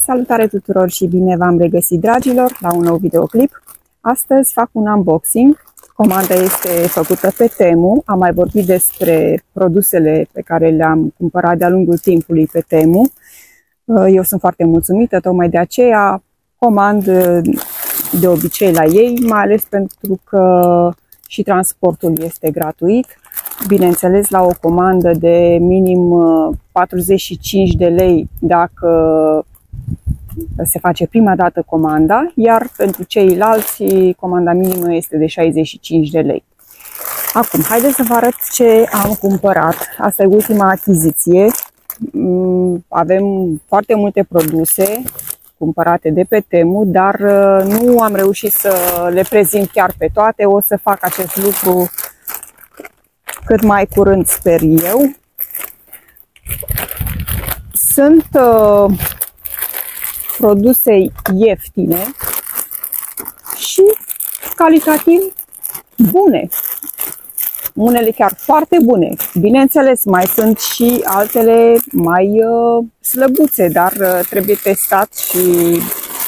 Salutare tuturor și bine v-am regăsit, dragilor, la un nou videoclip. Astăzi fac un unboxing. Comanda este făcută pe Temu. Am mai vorbit despre produsele pe care le-am cumpărat de-a lungul timpului pe Temu. Eu sunt foarte mulțumită, tocmai de aceea comand de obicei la ei, mai ales pentru că și transportul este gratuit. Bineînțeles, la o comandă de minim 45 de lei dacă se face prima dată comanda, iar pentru ceilalți comanda minimă este de 65 de lei. Acum, haideți să vă arăt ce am cumpărat. Asta e ultima achiziție. Avem foarte multe produse cumpărate de pe Temu, dar nu am reușit să le prezint chiar pe toate. O să fac acest lucru cât mai curând, sper eu. Sunt produse ieftine și calitativ bune. Unele chiar foarte bune. Bineînțeles, mai sunt și altele mai slăbuțe, dar trebuie testat și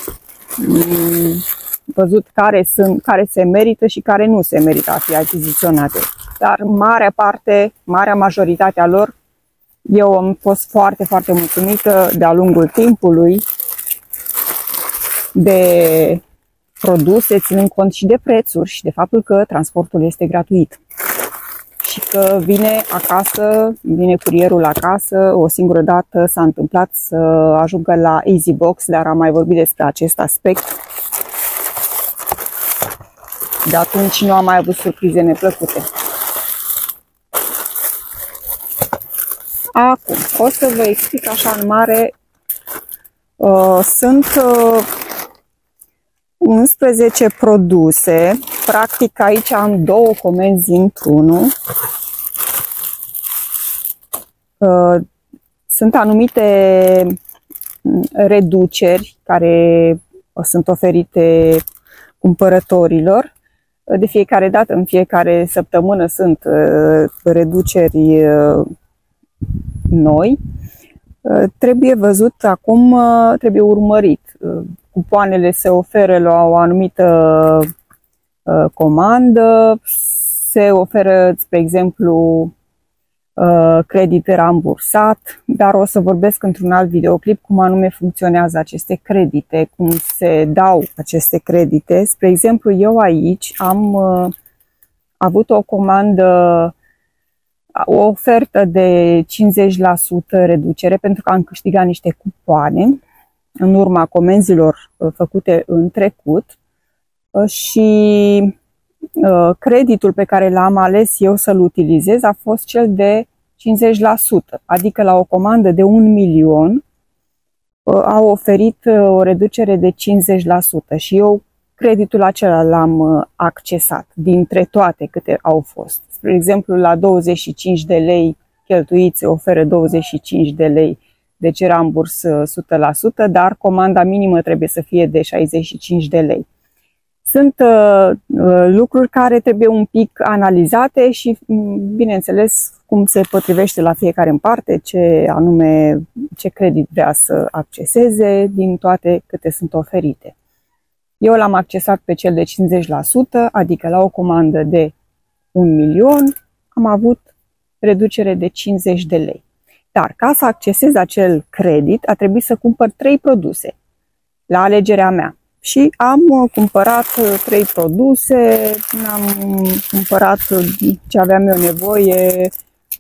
văzut care se merită și care nu se merită a fi achiziționate. Dar marea majoritate a lor, eu am fost foarte, foarte mulțumită de-a lungul timpului de produse, ținând cont și de prețuri și de faptul că transportul este gratuit. Și că vine curierul acasă. O singură dată s-a întâmplat să ajungă la EasyBox, dar am mai vorbit despre acest aspect. De atunci nu am mai avut surprize neplăcute. Acum, o să vă explic așa în mare. Sunt 11 produse. Practic aici am două comenzi într-unul. Sunt anumite reduceri care sunt oferite cumpărătorilor. De fiecare dată, în fiecare săptămână sunt reduceri noi. Trebuie văzut acum, trebuie urmărit. Cupoanele se oferă la o anumită comandă, se oferă, spre exemplu, credit rambursat, dar o să vorbesc într-un alt videoclip cum anume funcționează aceste credite, cum se dau aceste credite. Spre exemplu, eu aici am avut o comandă, o ofertă de 50% reducere pentru că am câștigat niște cupoane în urma comenzilor făcute în trecut și creditul pe care l-am ales eu să-l utilizez a fost cel de 50%, adică la o comandă de 1 milion au oferit o reducere de 50% și eu creditul acela l-am accesat dintre toate câte au fost. Spre exemplu, la 25 de lei cheltuiți se oferă 25 de lei, deci ramburs 100%, dar comanda minimă trebuie să fie de 65 de lei. Sunt lucruri care trebuie un pic analizate și, bineînțeles, cum se potrivește la fiecare în parte, ce credit vrea să acceseze din toate câte sunt oferite. Eu l-am accesat pe cel de 50%, adică la o comandă de 1 milion am avut reducere de 50 de lei. Dar ca să accesez acel credit a trebuit să cumpăr 3 produse la alegerea mea. Și am cumpărat 3 produse, am cumpărat ce aveam eu nevoie,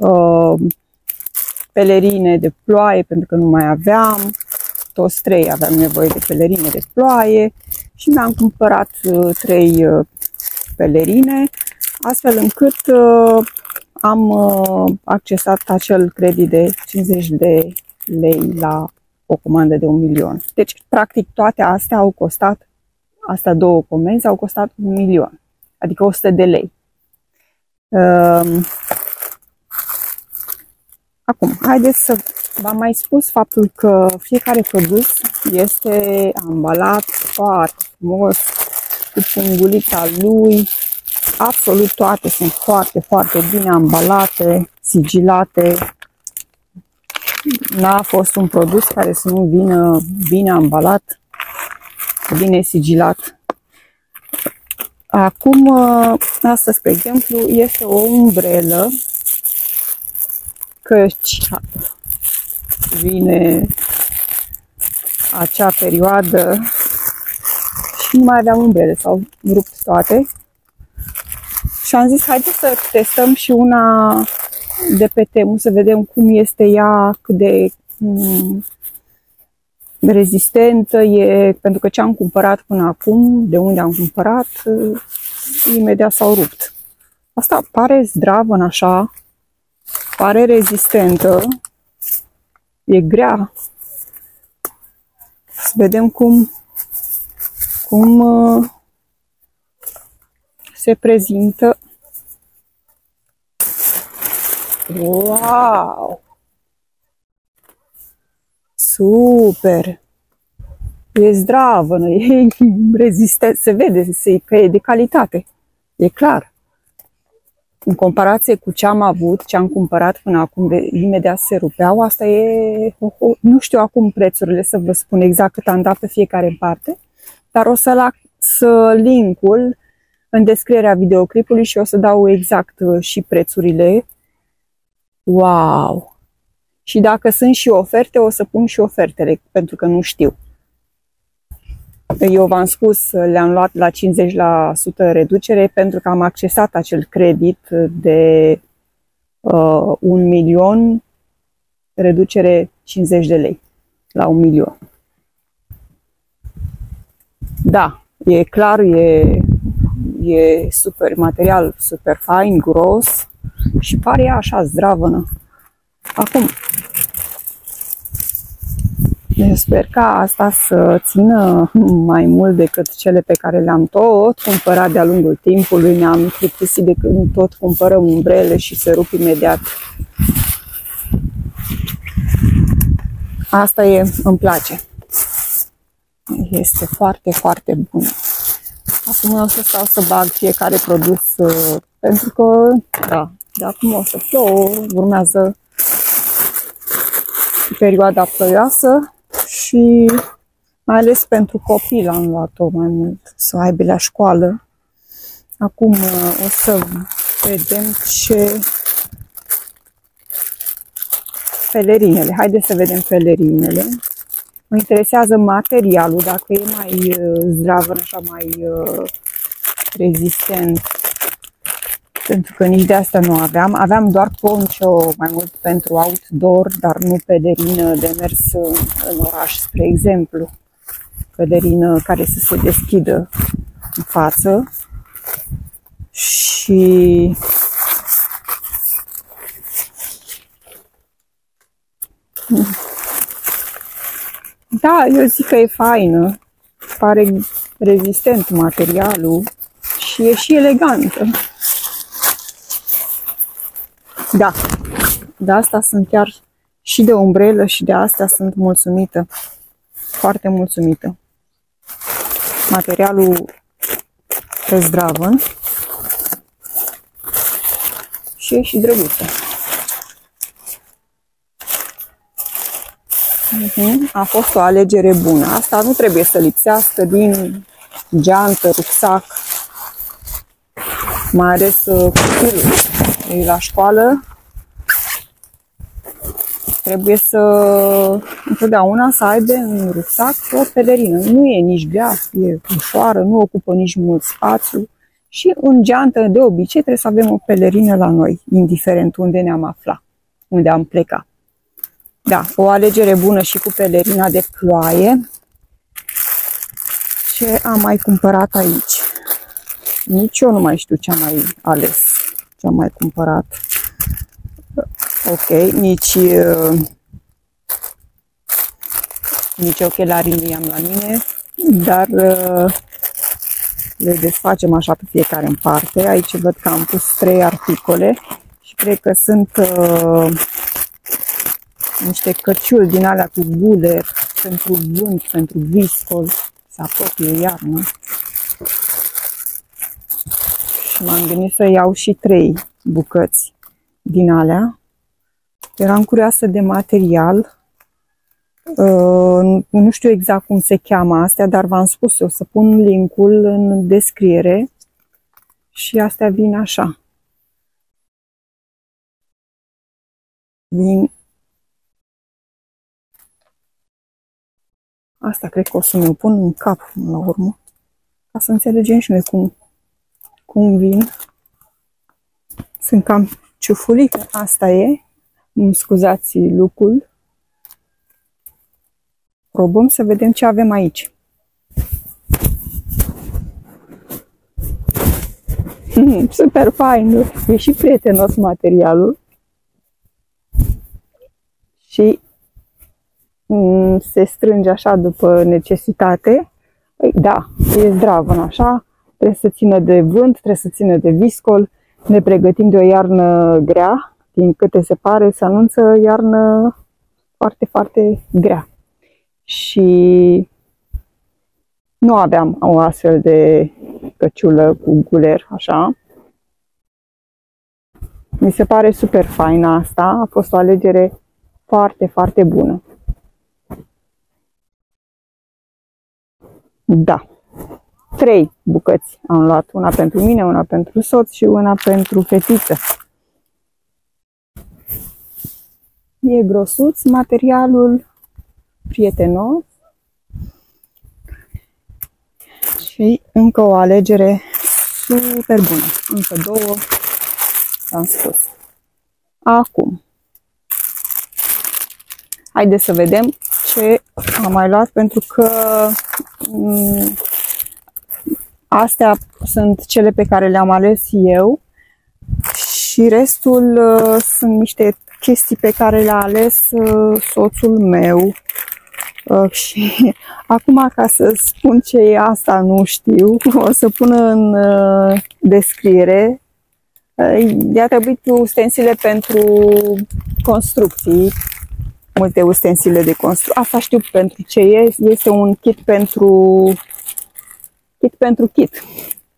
pelerine de ploaie pentru că nu mai aveam, toți 3 aveam nevoie de pelerine de ploaie și mi-am cumpărat 3 pelerine, astfel încât am accesat acel credit de 50 de lei la o comandă de 1 milion. Deci, practic, toate astea au costat, astea două comenzi au costat 1 milion, adică 100 de lei. Acum, haideți să v-am mai spus faptul că fiecare produs este ambalat foarte frumos, cu pungulița lui. Absolut toate sunt foarte, foarte bine ambalate, sigilate. N-a fost un produs care să nu vină bine ambalat, bine sigilat. Acum, asta, spre exemplu, este o umbrelă, căci vine acea perioadă și nu mai aveam umbrele, s-au rupt toate. Și am zis, haideți să testăm și una de pe Temu, să vedem cum este ea, cât de rezistentă e, pentru că ce am cumpărat până acum, de unde am cumpărat, imediat s-au rupt. Asta pare zdravă, așa, pare rezistentă, e grea. Să vedem cum se prezintă. Wow! Super! E zdravă, e rezistentă, se vede că e de calitate, e clar. În comparație cu ce am avut, ce am cumpărat până acum, imediat se rupeau, asta e, nu știu acum prețurile, să vă spun exact cât am dat pe fiecare în parte, dar o să las link-ul în descrierea videoclipului și o să dau exact și prețurile. Wow! Și dacă sunt și oferte, o să pun și ofertele, pentru că nu știu. Eu v-am spus, le-am luat la 50% reducere pentru că am accesat acel credit de 1.000.000, reducere 50 de lei la 1.000.000. Da, e clar, e super material, super fain, gros și pare ea așa zdravănă. Acum, eu sper ca asta să țină mai mult decât cele pe care le-am tot cumpărat de-a lungul timpului. Ne-am plictisit de când tot cumpărăm umbrele și se rup imediat. Asta îmi place. Este foarte, foarte bună. Acum o să stau să bag fiecare produs pentru că, da, de acum o să plouă, urmează perioada ploioasă și mai ales pentru copii am luat-o mai mult, să aibă la școală. Acum o să vedem ce pelerinele. Haideți să vedem pelerinele. Mă interesează materialul, dacă e mai zdravă, așa mai rezistent. Pentru că nici de asta nu aveam. Aveam doar poncho mai mult pentru outdoor, dar nu pelerină de mers în oraș, spre exemplu. Pelerină care să se deschidă în față. Și da, eu zic că e faină. Pare rezistent materialul și e și elegantă. Da, de asta sunt chiar și de umbrelă și de astea sunt mulțumită. Foarte mulțumită. Materialul e zdravă și e și drăguță. A fost o alegere bună. Asta nu trebuie să lipsească din geantă, rucsac, mai ales copilul. E la școală, trebuie să întotdeauna să aibă în rucsac o pelerină. Nu e nici grea, e ușoară, nu ocupă nici mult spațiu și în geantă de obicei trebuie să avem o pelerină la noi, indiferent unde ne-am aflat, unde am plecat. Da, o alegere bună și cu pelerina de ploaie. Ce am mai cumpărat aici? Nici eu nu mai știu ce am mai ales. Ce am mai cumpărat. Ok, nici ochelarii nu i-am la mine, dar le desfacem așa pe fiecare în parte. Aici văd că am pus 3 articole și cred că sunt niște căciuli din alea cu guler pentru vânt, pentru viscol, se apropie iarna. Și m-am gândit să iau și 3 bucăți din alea Eram curioasă de material. Nu știu exact cum se cheamă astea, dar v-am spus, o să pun linkul în descriere. Și astea vin așa. Asta cred că o să mi-o pun în cap până la urmă, ca să înțelegem și noi cum vin. Sunt cam ciufulică, asta e. Îmi scuzați lucrul. Probăm să vedem ce avem aici. Super fain, e și prietenos materialul. Și se strânge așa după necesitate. Păi, da, e zdravăn așa, trebuie să țină de vânt, trebuie să țină de viscol. Ne pregătim de o iarnă grea, din câte se pare, se anunță iarnă foarte, foarte grea. Și nu aveam o astfel de căciulă cu guler, așa. Mi se pare super faină asta, a fost o alegere foarte, foarte bună. Da, 3 bucăți am luat, una pentru mine, una pentru soț și una pentru fetiță. E grosuț materialul, prietenos și încă o alegere super bună. Încă 2, am spus. Acum, haideți să vedem ce am mai luat, pentru că astea sunt cele pe care le-am ales eu și restul sunt niște chestii pe care le-a ales soțul meu. Și acum, ca să spun ce e asta, nu știu, o să pun în descriere. I-a trebuit ustensile pentru construcții, multe ustensile de construcție. Asta știu pentru ce e. Este un kit pentru kit.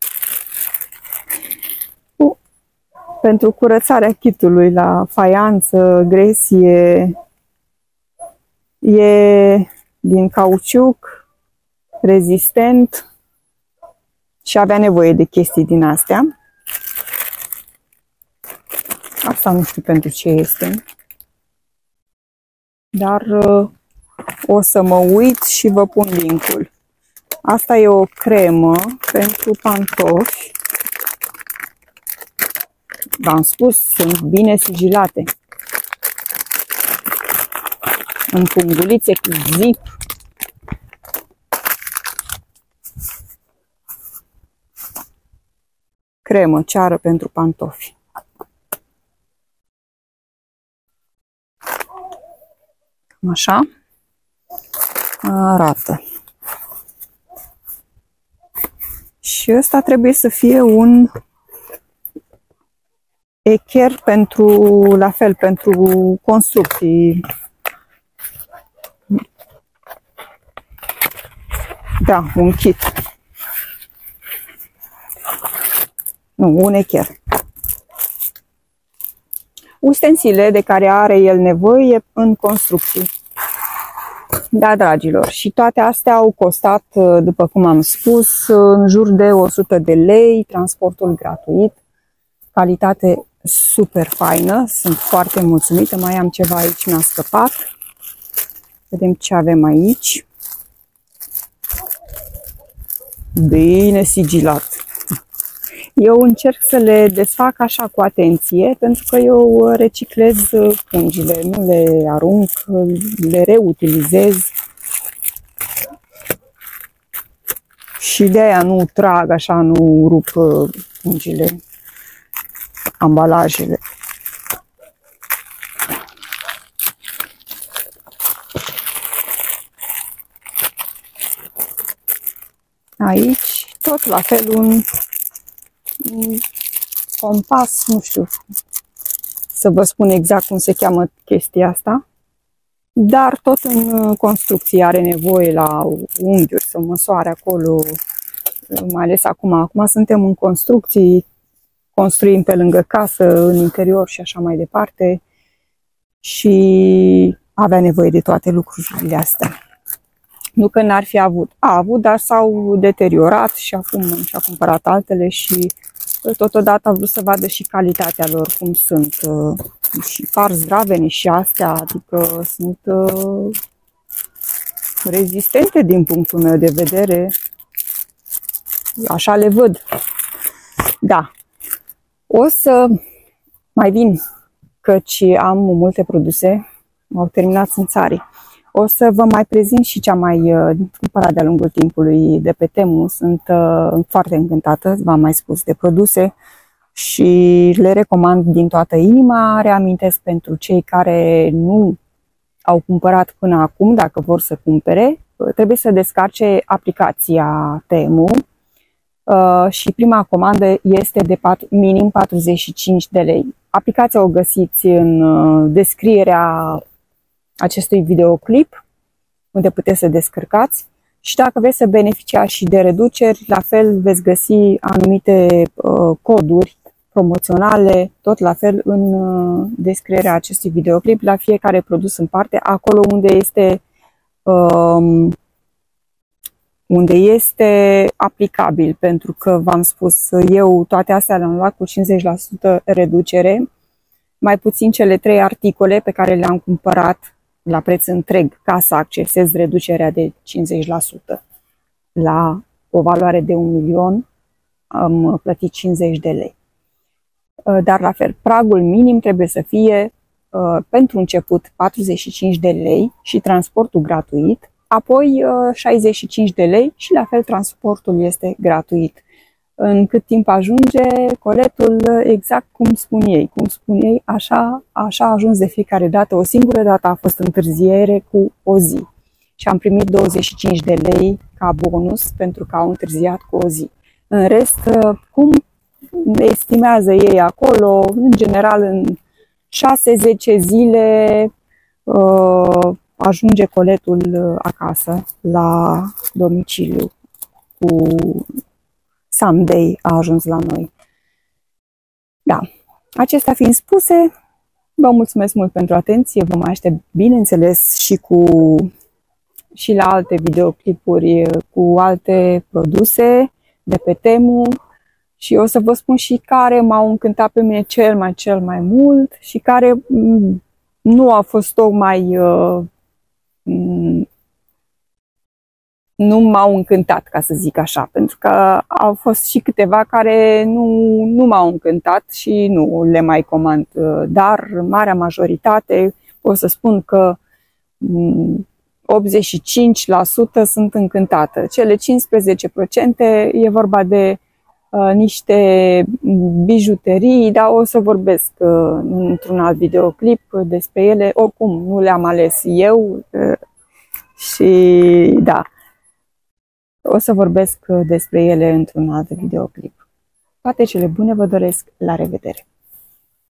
Pentru curățarea kitului la faianță, gresie. E din cauciuc, rezistent și avea nevoie de chestii din astea. Asta nu știu pentru ce este. Dar o să mă uit și vă pun linkul. Asta e o cremă pentru pantofi. V-am spus, sunt bine sigilate. În pungulițe cu zip. Cremă ceară pentru pantofi. Așa arată. Și ăsta trebuie să fie un echer pentru, la fel, pentru construcții. Da, un kit. Nu, un echer. Ustensile de care are el nevoie în construcții. Da, dragilor, și toate astea au costat, după cum am spus, în jur de 100 de lei, transportul gratuit, calitate super faină, sunt foarte mulțumită. Mai am ceva aici, mi-a scăpat. Vedem ce avem aici. Bine sigilat. Eu încerc să le desfac așa cu atenție, pentru că eu reciclez pungile, nu le arunc, le reutilizez. Și de aia nu trag așa, nu rup pungile, ambalajele. Aici tot la fel un compas, nu știu să vă spun exact cum se cheamă chestia asta, dar tot în construcție are nevoie la unghiuri să măsoare acolo, mai ales acum suntem în construcții, construim pe lângă casă, în interior și așa mai departe. și avea nevoie de toate lucrurile astea. Nu că n-ar fi avut. A avut, dar s-au deteriorat și acum și-a cumpărat altele și totodată a vrut să vadă și calitatea lor, cum sunt. Și par zdravene și astea, adică sunt rezistente din punctul meu de vedere. Așa le văd. Da. O să mai vin, căci am multe produse. M-au terminat țânțarii. O să vă mai prezint și ce am mai cumpărat de-a lungul timpului de pe Temu. Sunt foarte încântată, v-am mai spus, de produse și le recomand din toată inima. Reamintesc pentru cei care nu au cumpărat până acum, dacă vor să cumpere, trebuie să descarce aplicația Temu și prima comandă este de minim 45 de lei. Aplicația o găsiți în descrierea acestui videoclip, unde puteți să descărcați, și dacă vreți să beneficiați și de reduceri, la fel veți găsi anumite coduri promoționale, tot la fel în descrierea acestui videoclip, la fiecare produs în parte, acolo unde este aplicabil, pentru că v-am spus, eu toate astea le-am luat cu 50% reducere, mai puțin cele 3 articole pe care le-am cumpărat la preț întreg ca să accesez reducerea de 50%. La o valoare de 1.000.000 am plătit 50 de lei. Dar la fel, pragul minim trebuie să fie pentru început 45 de lei și transportul gratuit, apoi 65 de lei și la fel transportul este gratuit. În cât timp ajunge coletul, exact cum spun ei, așa a ajuns de fiecare dată. O singură dată a fost întârziere cu o zi și am primit 25 de lei ca bonus pentru că au întârziat cu o zi. În rest, cum estimează ei acolo, în general în 6-10 zile ajunge coletul acasă, la domiciliu. Cu Someday a ajuns la noi. Da, acestea fiind spuse, vă mulțumesc mult pentru atenție, vă mai aștept, bineînțeles, și la alte videoclipuri cu alte produse de pe Temu și o să vă spun și care m-au încântat pe mine cel mai mult și care nu a fost tocmai nu m-au încântat, ca să zic așa, pentru că au fost și câteva care nu m-au încântat și nu le mai comand, dar marea majoritate o să spun că 85% sunt încântată. Cele 15% e vorba de niște bijuterii, dar o să vorbesc într-un alt videoclip despre ele. Oricum, nu le-am ales eu și da, o să vorbesc despre ele într-un alt videoclip. Toate cele bune vă doresc, la revedere!